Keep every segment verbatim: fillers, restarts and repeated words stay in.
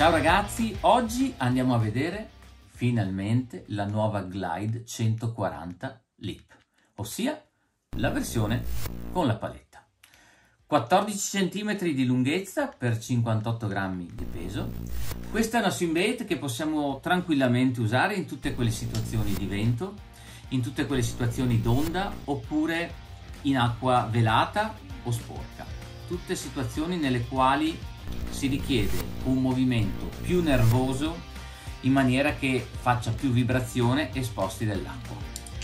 Ciao ragazzi, oggi andiamo a vedere finalmente la nuova Glide centoquaranta Lip, ossia la versione con la paletta. quattordici centimetri di lunghezza per cinquantotto grammi di peso. Questa è una swimbait che possiamo tranquillamente usare in tutte quelle situazioni di vento, in tutte quelle situazioni d'onda oppure in acqua velata o sporca. Tutte situazioni nelle quali si richiede un movimento più nervoso in maniera che faccia più vibrazione e sposti dell'acqua.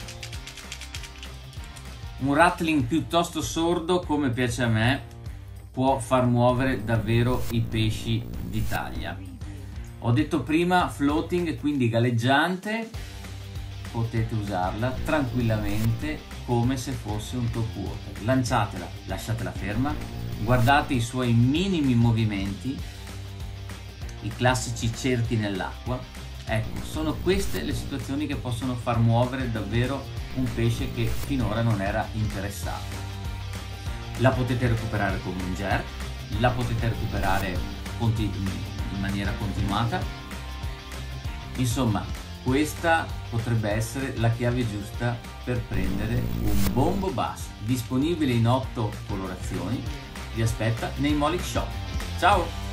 Un rattling piuttosto sordo, come piace a me, può far muovere davvero i pesci di taglia. Ho detto prima floating, quindi galleggiante, potete usarla tranquillamente come se fosse un top water. Lanciatela, lasciatela ferma, guardate i suoi minimi movimenti, i classici cerchi nell'acqua. Ecco, sono queste le situazioni che possono far muovere davvero un pesce che finora non era interessato. La potete recuperare come un jerk, la potete recuperare in maniera continuata. Insomma, questa potrebbe essere la chiave giusta per prendere un Bombo Bass, disponibile in otto colorazioni. Vi aspetta nei Molic Shop. Ciao!